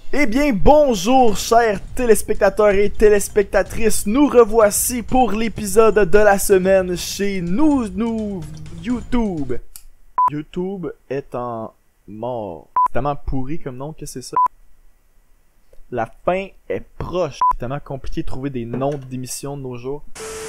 Eh bien, bonjour chers téléspectateurs et téléspectatrices, nous revoici pour l'épisode de la semaine chez nous YouTube. YouTube est en mort. C'est tellement pourri comme nom, qu'est-ce que c'est ça? La fin est proche. C'est tellement compliqué de trouver des noms d'émissions de nos jours.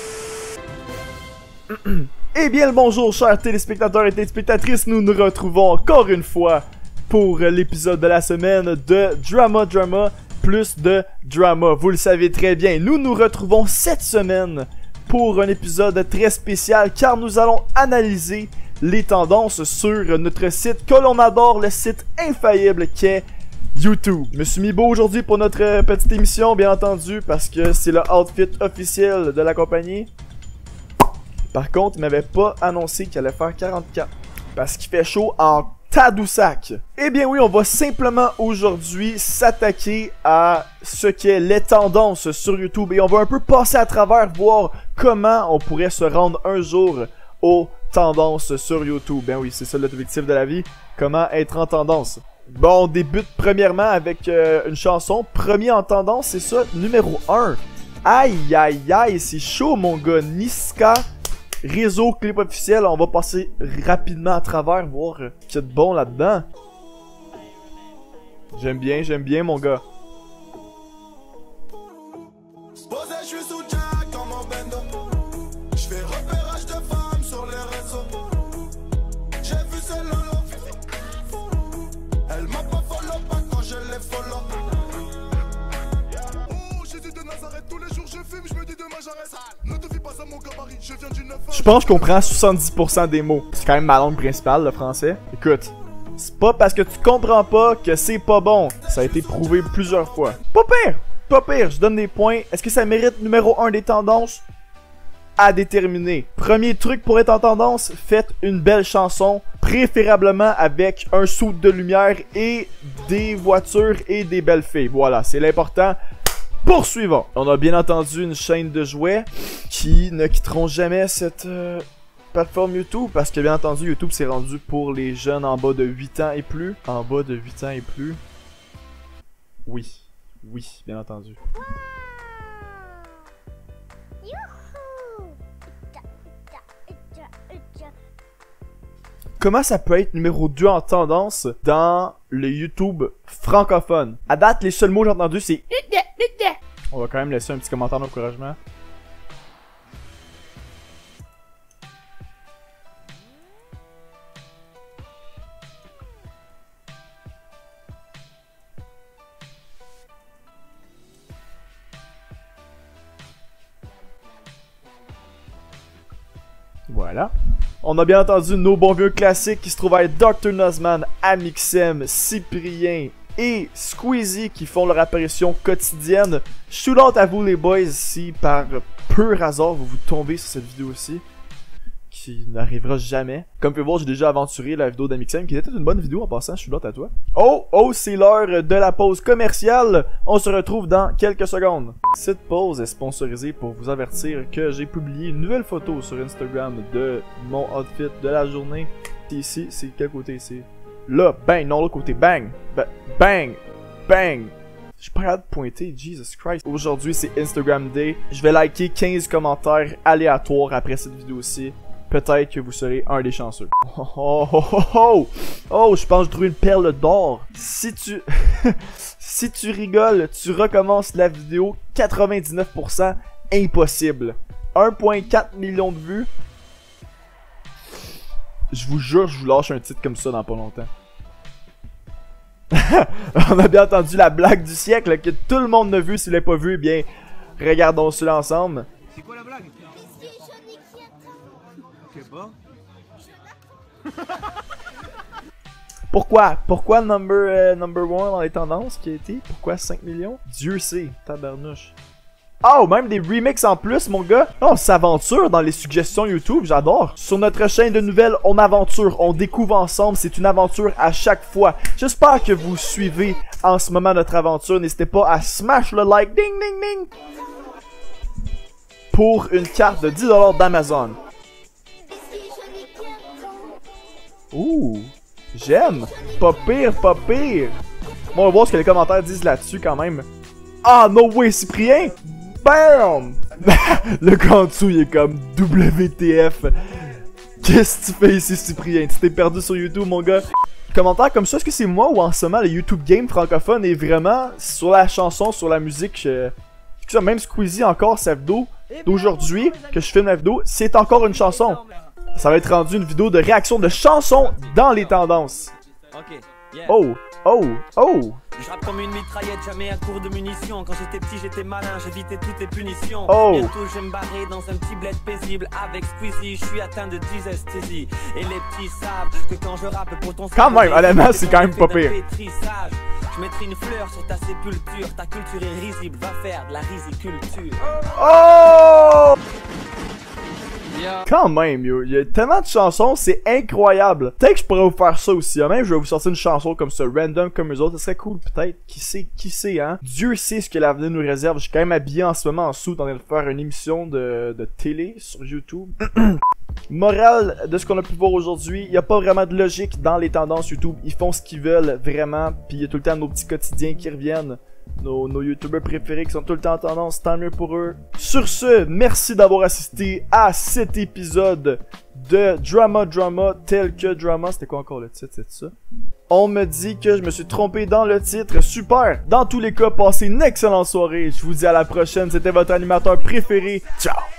Eh bien, le bonjour chers téléspectateurs et téléspectatrices, nous nous retrouvons encore une fois pour l'épisode de la semaine de Drama plus de drama. Vous le savez très bien, nous nous retrouvons cette semaine pour un épisode très spécial car nous allons analyser les tendances sur notre site que l'on adore, le site infaillible qu'est YouTube. Je me suis mis beau aujourd'hui pour notre petite émission, bien entendu, parce que c'est le outfit officiel de la compagnie. Par contre, il m'avait pas annoncé qu'il allait faire 44 parce qu'il fait chaud en Tadoussac. Eh bien oui, on va simplement aujourd'hui s'attaquer à ce qu'est les tendances sur YouTube et on va un peu passer à travers, voir comment on pourrait se rendre un jour aux tendances sur YouTube. Ben oui, c'est ça l'objectif de la vie, comment être en tendance. Bon, on débute premièrement avec une chanson, premier en tendance, c'est ça, numéro 1. Aïe aïe aïe, c'est chaud mon gars, Niska. Réseau clip officiel, on va passer rapidement à travers, voir qu'il y a de bon là-dedans. J'aime bien mon gars. Je pense qu'on prend 70% des mots. C'est quand même ma langue principale, le français. Écoute, c'est pas parce que tu comprends pas que c'est pas bon. Ça a été prouvé plusieurs fois. Pas pire! Pas pire, je donne des points. Est-ce que ça mérite numéro 1 des tendances? À déterminer. Premier truc pour être en tendance, faites une belle chanson, préférablement avec un saut de lumière et des voitures et des belles filles. Voilà, c'est l'important. Poursuivons. On a bien entendu une chaîne de jouets qui ne quitteront jamais cette plateforme YouTube parce que bien entendu YouTube s'est rendu pour les jeunes en bas de 8 ans et plus. En bas de 8 ans et plus. Oui. Oui, bien entendu. Comment ça peut être numéro 2 en tendance dans le YouTube francophone? À date, les seuls mots que j'ai entendus, c'est... On va quand même laisser un petit commentaire d'encouragement. Voilà. On a bien entendu nos bons vieux classiques qui se trouvent à être Dr. Nozman, Amixem, Cyprien et Squeezie qui font leur apparition quotidienne. Shootout à vous les boys si par pur hasard vous tombez sur cette vidéo-ci, qui n'arrivera jamais. Comme vous pouvez voir, j'ai déjà aventuré la vidéo d'Amixem qui était une bonne vidéo en passant. Shootout à toi. Oh, c'est l'heure de la pause commerciale. On se retrouve dans quelques secondes. Cette pause est sponsorisée pour vous avertir que j'ai publié une nouvelle photo sur Instagram de mon outfit de la journée. Ici, c'est quel côté ici? Là, bang, non, l'autre côté, bang, bang, bang. Je suis pas capable de pointer, Jesus Christ. Aujourd'hui, c'est Instagram Day. Je vais liker 15 commentaires aléatoires après cette vidéo-ci. Peut-être que vous serez un des chanceux. Oh, je pense que j'ai trouvé une perle d'or. Si tu... si tu rigoles, tu recommences la vidéo. 99% impossible. 1,4 million de vues. Je vous jure, je vous lâche un titre comme ça dans pas longtemps. On a bien entendu la blague du siècle que tout le monde n'a vu. S'il l'a pas vu, eh bien, regardons cela ensemble. C'est quoi la blague? Ok, bon. Pourquoi number 1 dans les tendances qui a été? Pourquoi 5 millions? Dieu sait, tabarnouche. Oh, même des remixes en plus, mon gars. On s'aventure dans les suggestions YouTube, j'adore. Sur notre chaîne de nouvelles, on aventure, on découvre ensemble. C'est une aventure à chaque fois. J'espère que vous suivez en ce moment notre aventure. N'hésitez pas à smash le like, ding, ding, ding. Pour une carte de 10$ d'Amazon. Ouh, j'aime. Pas pire, pas pire. Bon, on va voir ce que les commentaires disent là-dessus quand même. Ah, no way, Cyprien! BAM! Le gars en dessous, il est comme WTF. Qu'est-ce que tu fais ici, Cyprien? Tu t'es perdu sur YouTube, mon gars? Commentaire comme ça, est-ce que c'est moi ou en ce moment le YouTube game francophone est vraiment sur la chanson, sur la musique? Même Squeezie encore, sa vidéo d'aujourd'hui, que je filme la vidéo, c'est encore une chanson. Ça va être rendu une vidéo de réaction de chansons dans les tendances. Oh, oh, oh! Je rappe comme une mitraillette, jamais à court de munitions. Quand j'étais petit, j'étais malin, j'évitais toutes les punitions. Oh. Bientôt, je vais me barrer dans un petit bled paisible. Avec Squeezie, je suis atteint de dysesthésie. Et les petits savent que quand je rappe pour ton... Quand même, honnêtement, c'est quand même pas pire. Je mettrai une fleur sur ta sépulture. Ta culture est risible, va faire de la risiculture. Oh! Quand même, yo, il y a tellement de chansons, c'est incroyable. Peut-être que je pourrais vous faire ça aussi, hein? Même je vais vous sortir une chanson comme ça, random comme eux autres, ça serait cool peut-être. Qui sait, hein? Dieu sait ce que l'avenir nous réserve. Je suis quand même habillé en ce moment en sous, en train de faire une émission de télé sur YouTube. Morale de ce qu'on a pu voir aujourd'hui, il n'y a pas vraiment de logique dans les tendances YouTube. Ils font ce qu'ils veulent vraiment, puis il y a tout le temps nos petits quotidiens qui reviennent. Nos youtubeurs préférés qui sont tout le temps en tendance, tant mieux pour eux. Sur ce, merci d'avoir assisté à cet épisode de Drama tel que Drama. C'était quoi encore le titre, c'est ça? On me dit que je me suis trompé dans le titre, super! Dans tous les cas, passez une excellente soirée. Je vous dis à la prochaine, c'était votre animateur préféré. Ciao!